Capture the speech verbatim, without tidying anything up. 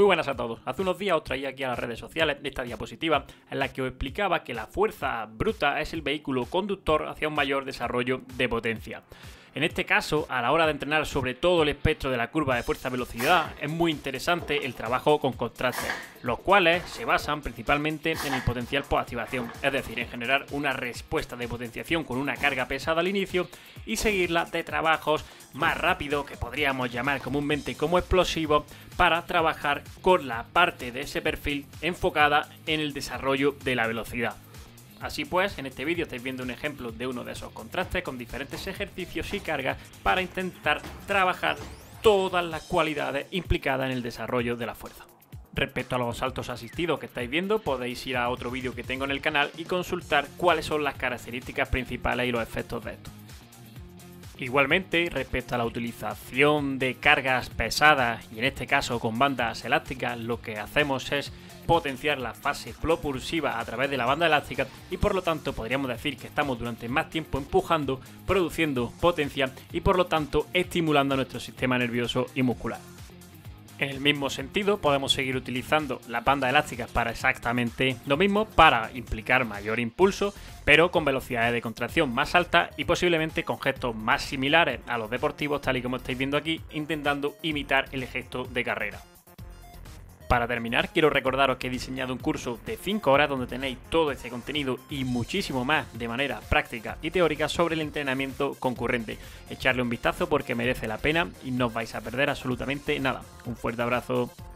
Muy buenas a todos. Hace unos días os traía aquí a las redes sociales esta diapositiva en la que os explicaba que la fuerza bruta es el vehículo conductor hacia un mayor desarrollo de potencia. En este caso, a la hora de entrenar sobre todo el espectro de la curva de fuerza-velocidad, es muy interesante el trabajo con contrastes, los cuales se basan principalmente en el potencial posactivación, es decir, en generar una respuesta de potenciación con una carga pesada al inicio y seguirla de trabajos más rápidos, que podríamos llamar comúnmente como explosivos, para trabajar con la parte de ese perfil enfocada en el desarrollo de la velocidad. Así pues, en este vídeo estáis viendo un ejemplo de uno de esos contrastes con diferentes ejercicios y cargas para intentar trabajar todas las cualidades implicadas en el desarrollo de la fuerza. Respecto a los saltos asistidos que estáis viendo, podéis ir a otro vídeo que tengo en el canal y consultar cuáles son las características principales y los efectos de esto. Igualmente, respecto a la utilización de cargas pesadas y en este caso con bandas elásticas, lo que hacemos es potenciar la fase propulsiva a través de la banda elástica y por lo tanto podríamos decir que estamos durante más tiempo empujando, produciendo potencia y por lo tanto estimulando a nuestro sistema nervioso y muscular. En el mismo sentido, podemos seguir utilizando las bandas elásticas para exactamente lo mismo, para implicar mayor impulso, pero con velocidades de contracción más altas y posiblemente con gestos más similares a los deportivos, tal y como estáis viendo aquí, intentando imitar el gesto de carrera. Para terminar, quiero recordaros que he diseñado un curso de cinco horas donde tenéis todo este contenido y muchísimo más de manera práctica y teórica sobre el entrenamiento concurrente. Echarle un vistazo porque merece la pena y no os vais a perder absolutamente nada. Un fuerte abrazo.